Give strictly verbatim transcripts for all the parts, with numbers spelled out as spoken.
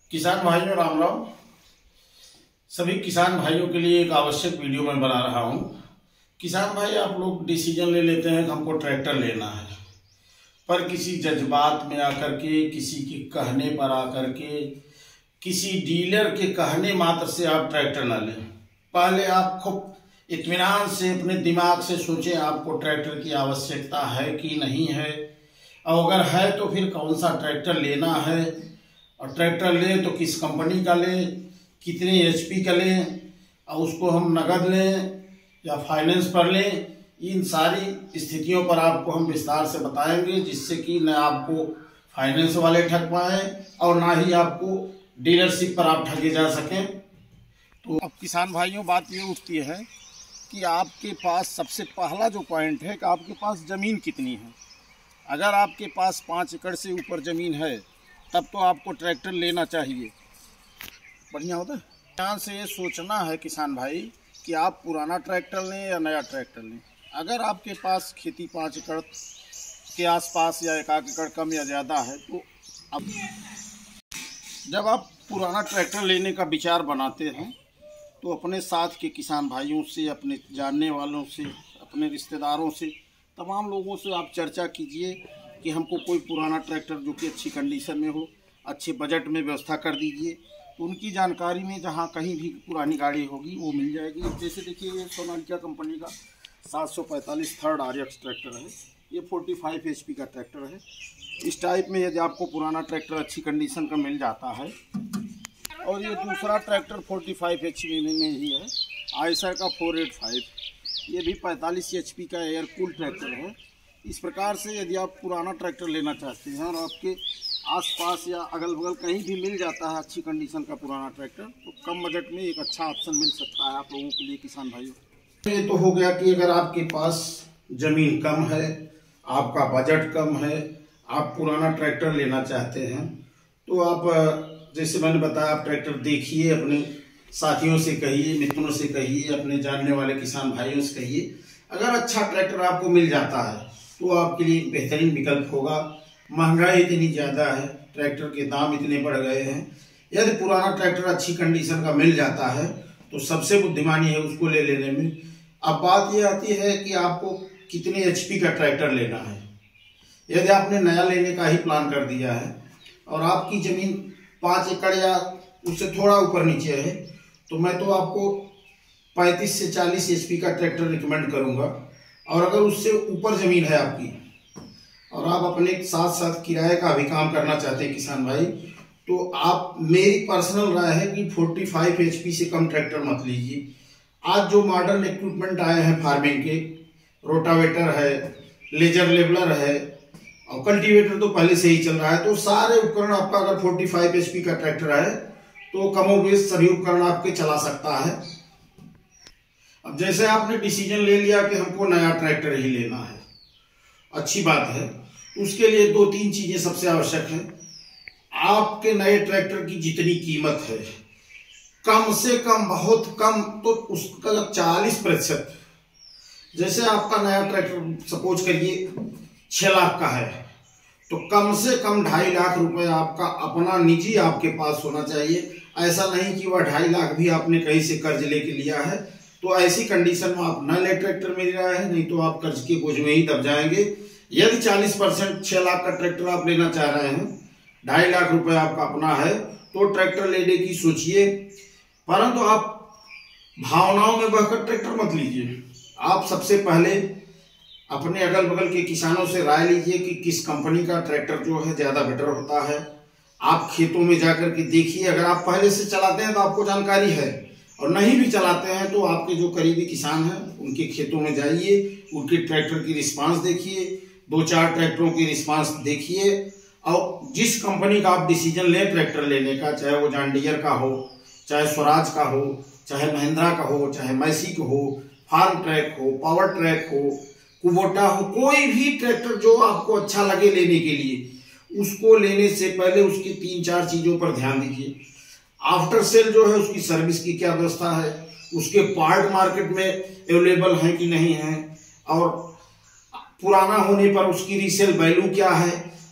किसान भाइयों राम राम। सभी किसान भाइयों के लिए एक आवश्यक वीडियो मैं बना रहा हूं। किसान भाई, आप लोग डिसीजन ले लेते हैं कि हमको ट्रैक्टर लेना है, पर किसी जज्बात में आकर के, किसी के कहने पर आकर के, किसी डीलर के कहने मात्र से आप ट्रैक्टर ना लें। पहले आप खूब इत्मीनान से अपने दिमाग से सोचें आपको ट्रैक्टर की आवश्यकता है कि नहीं है, और अगर है तो फिर कौन सा ट्रैक्टर लेना है, और ट्रैक्टर लें तो किस कंपनी का लें, कितने एचपी का लें, और उसको हम नगद लें या फाइनेंस पर लें। इन सारी स्थितियों पर आपको हम विस्तार से बताएंगे, जिससे कि न आपको फाइनेंस वाले ठग पाएँ और ना ही आपको डीलरशिप पर आप ठगे जा सकें। तो अब किसान भाइयों, बात ये उठती है कि आपके पास सबसे पहला जो पॉइंट है कि आपके पास ज़मीन कितनी है। अगर आपके पास पाँच एकड़ से ऊपर ज़मीन है तब तो आपको ट्रैक्टर लेना चाहिए। बढ़िया होता है। ध्यान से ये सोचना है किसान भाई कि आप पुराना ट्रैक्टर लें या नया ट्रैक्टर लें। अगर आपके पास खेती पाँच एकड़ के आसपास या एक आध एकड़ कम या ज़्यादा है, तो अब जब आप पुराना ट्रैक्टर लेने का विचार बनाते हैं तो अपने साथ के किसान भाइयों से, अपने जानने वालों से, अपने रिश्तेदारों से, तमाम लोगों से आप चर्चा कीजिए कि हमको कोई पुराना ट्रैक्टर जो कि अच्छी कंडीशन में हो, अच्छे बजट में व्यवस्था कर दीजिए। तो उनकी जानकारी में जहाँ कहीं भी पुरानी गाड़ी होगी वो मिल जाएगी। जैसे देखिए, ये सोनालिका कंपनी का सात सौ पैंतालीस थर्ड आर एक्स ट्रैक्टर है। ये पैंतालीस एच पी का ट्रैक्टर है। इस टाइप में यदि आपको पुराना ट्रैक्टर अच्छी कंडीशन का मिल जाता है, और ये दूसरा ट्रैक्टर पैंतालीस एच पी में ही है, आयसर का फोर एट फाइव, ये भी पैंतालीस एच पी का एयर कूल ट्रैक्टर है। इस प्रकार से यदि आप पुराना ट्रैक्टर लेना चाहते हैं और आपके आसपास या अगल बगल कहीं भी मिल जाता है अच्छी कंडीशन का पुराना ट्रैक्टर, तो कम बजट में एक अच्छा ऑप्शन मिल सकता है आप लोगों के लिए किसान भाइयों। ये तो हो गया कि अगर आपके पास ज़मीन कम है, आपका बजट कम है, आप पुराना ट्रैक्टर लेना चाहते हैं, तो आप जैसे मैंने बताया, आप ट्रैक्टर देखिए, अपने साथियों से कहिए, मित्रों से कहिए, अपने जानने वाले किसान भाइयों से कहिए। अगर अच्छा ट्रैक्टर आपको मिल जाता है तो आपके लिए बेहतरीन विकल्प होगा। महंगाई इतनी ज़्यादा है, ट्रैक्टर के दाम इतने बढ़ गए हैं। यदि पुराना ट्रैक्टर अच्छी कंडीशन का मिल जाता है तो सबसे बुद्धिमानी है उसको ले लेने में। अब बात ये आती है कि आपको कितने एचपी का ट्रैक्टर लेना है। यदि आपने नया लेने का ही प्लान कर दिया है और आपकी ज़मीन पाँच एकड़ या उससे थोड़ा ऊपर नीचे है, तो मैं तो आपको पैंतीस से चालीस एचपी का ट्रैक्टर रिकमेंड करूंगा। और अगर उससे ऊपर ज़मीन है आपकी और आप अपने साथ साथ किराए का भी काम करना चाहते हैं किसान भाई, तो आप, मेरी पर्सनल राय है कि पैंतालीस एचपी से कम ट्रैक्टर मत लीजिए। आज जो मॉडर्न इक्विपमेंट आए हैं फार्मिंग के, रोटावेटर है, लेजर लेबलर है, और कल्टीवेटर तो पहले से ही चल रहा है, तो सारे उपकरण आपका अगर पैंतालीस एचपी का ट्रैक्टर है तो कमोबेश सभी उपकरण आपके चला सकता है। अब जैसे आपने डिसीजन ले लिया कि हमको नया ट्रैक्टर ही लेना है, अच्छी बात है। उसके लिए दो तीन चीजें सबसे आवश्यक हैं। आपके नए ट्रैक्टर की जितनी कीमत है, कम से कम, बहुत कम तो उसका चालीस प्रतिशत, जैसे आपका नया ट्रैक्टर सपोज करिए छह लाख का है, तो कम से कम ढाई लाख रुपए आपका अपना निजी आपके पास होना चाहिए। ऐसा नहीं कि वह ढाई लाख भी आपने कहीं से कर्ज लेके लिया है, तो ऐसी कंडीशन में आप नए ट्रैक्टर में ले रहे हैं, नहीं तो आप कर्ज के बोझ में ही दब जाएंगे। यदि चालीस परसेंट छह लाख का ट्रैक्टर आप लेना चाह रहे हैं, ढाई लाख रुपए आपका अपना है, तो ट्रैक्टर लेने की सोचिए। परंतु आप भावनाओं में बहकर ट्रैक्टर मत लीजिए। आप सबसे पहले अपने अगल बगल के किसानों से राय लीजिए कि किस कंपनी का ट्रैक्टर जो है ज़्यादा बेटर होता है। आप खेतों में जाकर के देखिए। अगर आप पहले से चलाते हैं तो आपको जानकारी है, और नहीं भी चलाते हैं तो आपके जो करीबी किसान हैं उनके खेतों में जाइए, उनके ट्रैक्टर की रिस्पांस देखिए, दो चार ट्रैक्टरों की रिस्पांस देखिए, और जिस कंपनी का आप डिसीजन लें ट्रैक्टर लेने का, चाहे वो जॉन डियर का हो, चाहे स्वराज का हो, चाहे महिंद्रा का हो, चाहे मैजिक हो, फार्म ट्रैक हो, पावर ट्रैक हो, कुबोटा हो, कोई भी ट्रैक्टर जो आपको अच्छा लगे लेने के लिए, उसको लेने से पहले उसकी तीन चार चीज़ों पर ध्यान दीजिए। आफ्टर सेल जो है उसकी सर्विस की क्या व्यवस्था है, उसके पार्ट मार्केट में अवेलेबल है कि नहीं है, और पुराना होने पर उसकी रीसेल वैल्यू क्या है।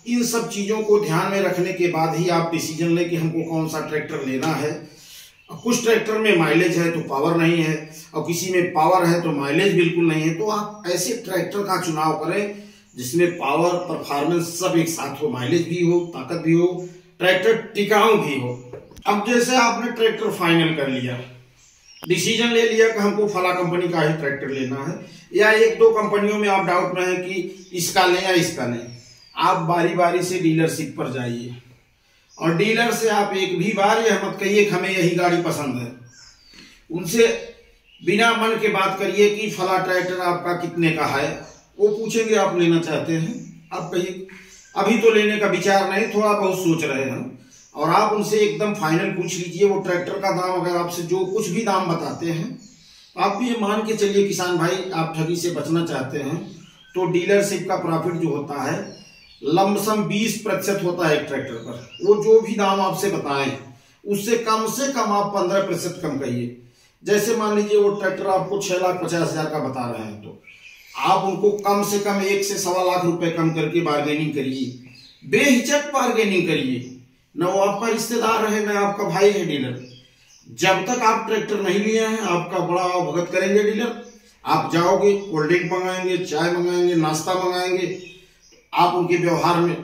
इन सब चीज़ों को ध्यान में रखने के बाद ही आप डिसीजन लें कि हमको कौन सा ट्रैक्टर लेना है। कुछ ट्रैक्टर में माइलेज है तो पावर नहीं है, और किसी में पावर है तो माइलेज बिल्कुल नहीं है। तो आप ऐसे ट्रैक्टर का चुनाव करें जिसमें पावर परफॉर्मेंस सब एक साथ हो, माइलेज भी हो, ताकत भी हो, ट्रैक्टर टिकाऊ भी हो। अब जैसे आपने ट्रैक्टर फाइनल कर लिया, डिसीजन ले लिया कि हमको फला कंपनी का ही ट्रैक्टर लेना है, या एक दो कंपनियों में आप डाउट में है कि इसका लें या इसका लें, आप बारी बारी से डीलरशिप पर जाइए और डीलर से आप एक भी बार यह मत कहिए कि हमें यही गाड़ी पसंद है। उनसे बिना मन के बात करिए कि फला ट्रैक्टर आपका कितने का है। वो पूछेंगे आप लेना चाहते हैं, आप कहिए अभी तो लेने का विचार नहीं, थोड़ा बहुत सोच रहे हैं, और आप उनसे एकदम फाइनल पूछ लीजिए। वो ट्रैक्टर का दाम अगर आपसे जो कुछ भी दाम बताते हैं, आप भी ये मान के चलिए किसान भाई आप ठगी से बचना चाहते हैं तो डीलरशिप का प्रॉफिट जो होता है लमसम बीस प्रतिशत होता है एक ट्रैक्टर पर। वो जो भी दाम आपसे बताएं उससे कम से कम आप पंद्रह प्रतिशत कम करिए। जैसे मान लीजिए वो ट्रैक्टर आपको छह लाख पचास हजार का बता रहे हैं, तो आप उनको कम से कम एक से सवा लाख रुपए कम करके बार्गेनिंग करिए, बेहिचक बार्गेनिंग करिए। न वो आपका रिश्तेदार है न आपका भाई है डीलर। जब तक आप ट्रैक्टर नहीं लिए हैं आपका बड़ा भगत करेंगे डीलर। आप जाओगे, कोल्ड ड्रिंक मंगाएंगे, चाय मंगाएंगे, नाश्ता मंगाएंगे, आप उनके व्यवहार में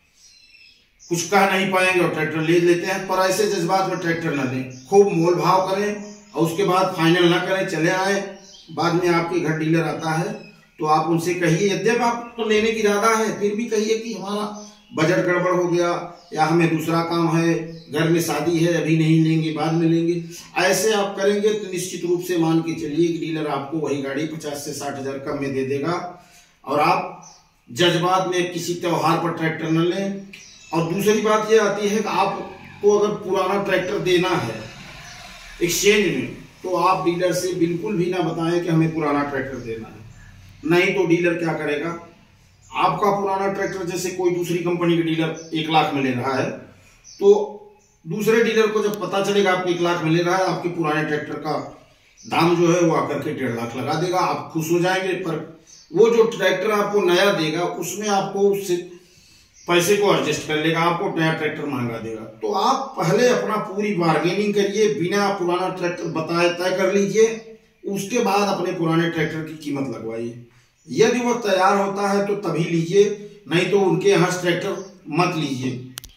कुछ कह नहीं पाएंगे और ट्रैक्टर ले लेते हैं। पर ऐसे जज्बात में ट्रैक्टर न लें, खूब मोल भाव करें और उसके बाद फाइनल ना करें, चले आए। बाद में आपके घर डीलर आता है तो आप उनसे कहिए, यद्यप आप तो लेने की इरादा है फिर भी कहिए कि हमारा बजट गड़बड़ हो गया या हमें दूसरा काम है, घर में शादी है, अभी नहीं लेंगे, बाद में लेंगे। ऐसे आप करेंगे तो निश्चित रूप से मान के चलिए कि डीलर आपको वही गाड़ी पचास से साठ हजार कम में दे देगा। और आप जज्बात में किसी त्योहार पर ट्रैक्टर न लें। और दूसरी बात यह आती है कि आपको अगर पुराना ट्रैक्टर देना है एक्सचेंज में, तो आप डीलर से बिल्कुल भी ना बताएं कि हमें पुराना ट्रैक्टर देना है। नहीं तो डीलर क्या करेगा, आपका पुराना ट्रैक्टर जैसे कोई दूसरी कंपनी के डीलर एक लाख में ले रहा है, तो दूसरे डीलर को जब पता चलेगा आपको एक लाख में ले रहा है, आपके पुराने ट्रैक्टर का दाम जो है वो आकर के डेढ़ लाख लगा देगा। आप खुश हो जाएंगे। पर वो जो ट्रैक्टर आपको नया देगा उसमें आपको उससे पैसे को एडजस्ट कर लेगा, आपको नया ट्रैक्टर महंगा देगा। तो आप पहले अपना पूरी बार्गेनिंग करिए, बिना पुराना ट्रैक्टर बताए तय कर लीजिए, उसके बाद अपने पुराने ट्रैक्टर की कीमत लगवाइए। यदि वो तैयार होता है तो तभी लीजिए, नहीं तो उनके यहाँ ट्रैक्टर मत लीजिए।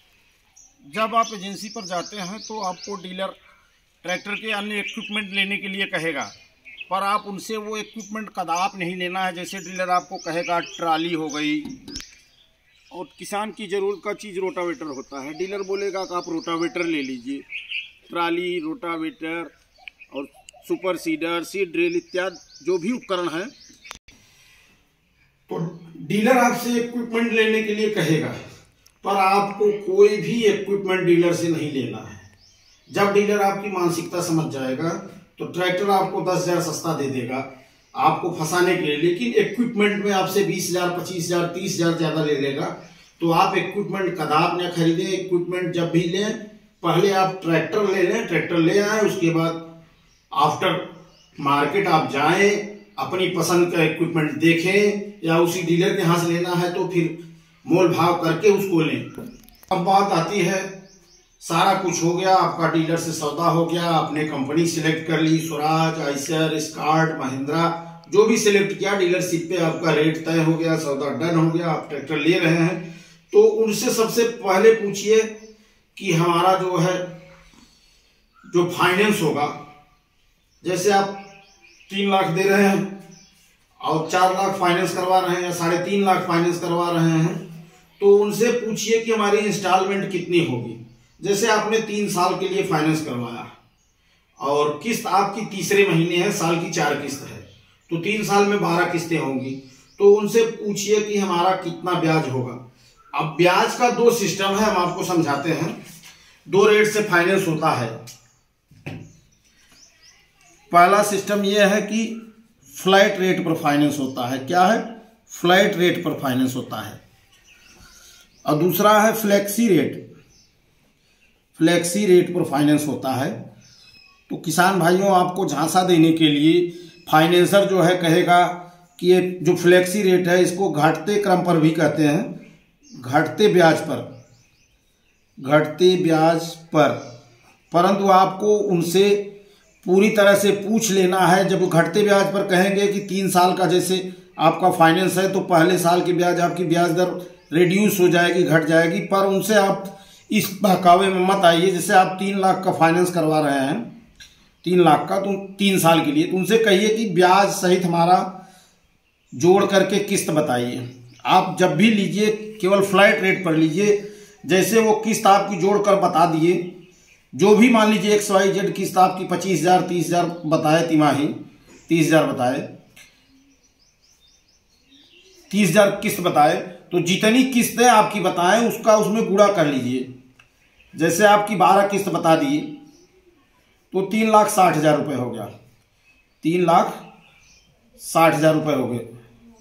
जब आप एजेंसी पर जाते हैं तो आपको डीलर ट्रैक्टर के अन्य इक्विपमेंट लेने के लिए कहेगा, पर आप उनसे वो इक्विपमेंट कदाप नहीं लेना है। जैसे डीलर आपको कहेगा ट्राली हो गई, और किसान की ज़रूरत का चीज़ रोटावेटर होता है, डीलर बोलेगा कि आप रोटावेटर ले लीजिए। ट्राली, रोटावेटर और सुपर सीडर, सीड ड्रिल इत्यादि जो भी उपकरण हैं, तो डीलर आपसे इक्विपमेंट लेने के लिए कहेगा, पर आपको कोई भी इक्विपमेंट डीलर से नहीं लेना है। जब डीलर आपकी मानसिकता समझ जाएगा तो ट्रैक्टर आपको दस हजार सस्ता दे देगा आपको फंसाने के लिए, लेकिन इक्विपमेंट में आपसे बीस हजार पच्चीस हजार तीस हजार ज्यादा ले लेगा। तो आप इक्विपमेंट कदाप न खरीदें। इक्विपमेंट जब भी लें पहले आप ट्रैक्टर ले लें, ट्रैक्टर ले आए, उसके बाद आफ्टर मार्केट आप जाएं, अपनी पसंद का इक्विपमेंट देखें, या उसी डीलर के यहाँ से लेना है तो फिर मोल भाव करके उसको लें। अब बात आती है, सारा कुछ हो गया, आपका डीलर से सौदा हो गया, आपने कंपनी सिलेक्ट कर ली, स्वराज, आइसर, स्कॉट, महिंद्रा, जो भी सिलेक्ट किया, डीलरशिप पे आपका रेट तय हो गया, सौदा डन हो गया, आप ट्रैक्टर ले रहे हैं, तो उनसे सबसे पहले पूछिए कि हमारा जो है जो फाइनेंस होगा, जैसे आप तीन लाख दे रहे हैं और चार लाख फाइनेंस करवा रहे हैं या साढ़े तीन लाख फाइनेंस करवा रहे हैं, तो उनसे पूछिए कि हमारी इंस्टॉलमेंट कितनी होगी। जैसे आपने तीन साल के लिए फाइनेंस करवाया और किस्त आपकी तीसरे महीने है, साल की चार किस्त है, तो तीन साल में बारह किस्तें होंगी, तो उनसे पूछिए कि हमारा कितना ब्याज होगा। अब ब्याज का दो सिस्टम है, हम आपको समझाते हैं। दो रेट से फाइनेंस होता है। पहला सिस्टम यह है कि फ्लैट रेट पर फाइनेंस होता है। क्या है? फ्लैट रेट पर फाइनेंस होता है। और दूसरा है फ्लेक्सी रेट। फ्लेक्सी रेट पर फाइनेंस होता है। तो किसान भाइयों, आपको झांसा देने के लिए फाइनेंसर जो है कहेगा कि ये जो फ्लेक्सी रेट है इसको घटते क्रम पर भी कहते हैं, घटते ब्याज पर घटते ब्याज पर परंतु आपको उनसे पूरी तरह से पूछ लेना है। जब घटते ब्याज पर कहेंगे कि तीन साल का जैसे आपका फाइनेंस है तो पहले साल की ब्याज आपकी ब्याज दर रिड्यूस हो जाएगी, घट जाएगी, पर उनसे आप इस बहकावे में मत आइए। जैसे आप तीन लाख का फाइनेंस करवा रहे हैं, तीन लाख का तो तीन साल के लिए, तो उनसे कहिए कि ब्याज सहित हमारा जोड़ करके किस्त बताइए। आप जब भी लीजिए केवल फ्लैट रेट पर लीजिए। जैसे वो किस्त आपकी जोड़ कर बता दिए, जो भी मान लीजिए एक्स वाई जेड किस्त आपकी पच्चीस हजार तीस हजार बताए, तिमाही तीस हजार बताए, तीस हजार किस्त बताए, तो जितनी किस्तें आपकी बताएं उसका उसमें गुणा कर लीजिए। जैसे आपकी बारह किस्त बता दी तो तीन लाख साठ हजार रुपये हो गया, तीन लाख साठ हजार रुपये हो गए,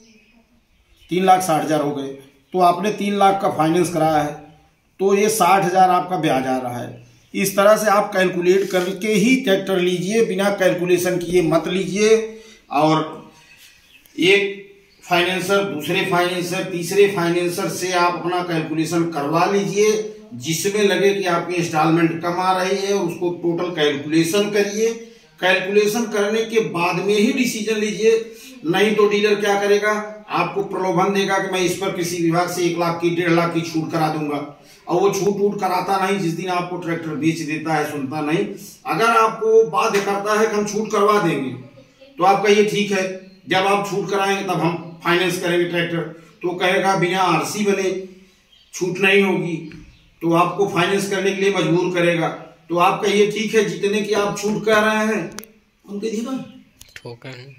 तीन लाख साठ हजार हो गए। तो आपने तीन लाख का फाइनेंस कराया है तो ये साठ हजार आपका ब्याज आ रहा है। इस तरह से आप कैलकुलेट करके ही ट्रैक्टर लीजिए, बिना कैलकुलेशन किए मत लीजिए। और एक फाइनेंसर दूसरे फाइनेंसर तीसरे फाइनेंसर से आप अपना कैलकुलेशन करवा लीजिए, जिसमें लगे कि आपकी इंस्टॉलमेंट कम आ रही है, उसको टोटल कैलकुलेशन करिए। कैलकुलेशन करने के बाद में ही डिसीजन लीजिए, नहीं तो डीलर क्या करेगा, आपको प्रलोभन देगा कि मैं इस पर कृषि विभाग से एक लाख की डेढ़ लाख की छूट करा दूंगा, और वो छूट वूट कराता नहीं। जिस दिन आपको ट्रैक्टर बेच देता है सुनता नहीं। अगर आपको बाध्य करता है कि हम छूट करवा देंगे तो आप कहिए ठीक है, जब आप छूट कराएंगे तब हम फाइनेंस करेंगे ट्रैक्टर। तो कहेगा बिना आरसी बने छूट नहीं होगी, तो आपको फाइनेंस करने के लिए मजबूर करेगा। तो आप कहिए ठीक है, जितने की आप छूट कर रहे हैं उनके दी ठोकर है।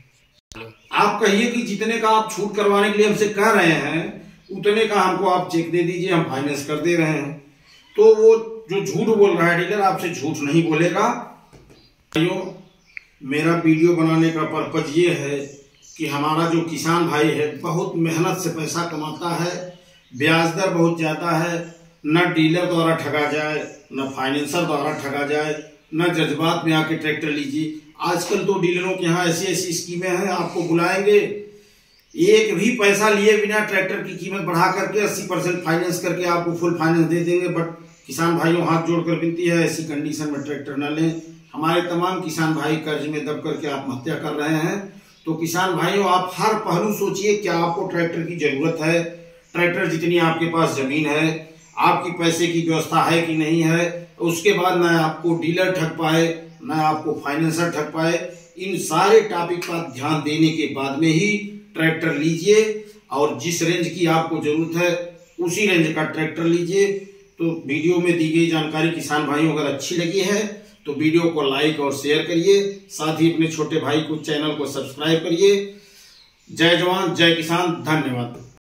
आप कहिए कि जितने का आप छूट करवाने के लिए हमसे कह रहे हैं उतने का हमको आप चेक दे दीजिए, हम फाइनेंस कर दे रहे हैं। तो वो जो झूठ बोल रहा है डीलर, आपसे झूठ नहीं बोलेगा। भाइयों, मेरा वीडियो बनाने का पर्पज ये है कि हमारा जो किसान भाई है बहुत मेहनत से पैसा कमाता है, ब्याज दर बहुत ज्यादा है, न डीलर द्वारा ठगा जाए, न फाइनेंसर द्वारा ठगा जाए, न जज्बात में आके ट्रैक्टर लीजिए। आजकल तो डीलरों के यहाँ ऐसी ऐसी स्कीमें हैं, आपको बुलाएंगे, एक भी पैसा लिए बिना ट्रैक्टर की कीमत बढ़ा करके अस्सी परसेंट फाइनेंस करके आपको फुल फाइनेंस दे देंगे। बट किसान भाइयों, हाथ जोड़कर विनती है, ऐसी कंडीशन में ट्रैक्टर न लें। हमारे तमाम किसान भाई कर्ज में दब करके आत्महत्या कर रहे हैं। तो किसान भाइयों, आप हर पहलू सोचिए, क्या आपको ट्रैक्टर की जरूरत है, ट्रैक्टर जितनी आपके पास जमीन है, आपकी पैसे की व्यवस्था है कि नहीं है। उसके बाद न आपको डीलर ठग पाए, न आपको फाइनेंसर ठग पाए। इन सारे टॉपिक का ध्यान देने के बाद में ही ट्रैक्टर लीजिए, और जिस रेंज की आपको जरूरत है उसी रेंज का ट्रैक्टर लीजिए। तो वीडियो में दी गई जानकारी किसान भाइयों अगर अच्छी लगी है तो वीडियो को लाइक और शेयर करिए, साथ ही अपने छोटे भाई को चैनल को सब्सक्राइब करिए। जय जवान जय किसान, धन्यवाद।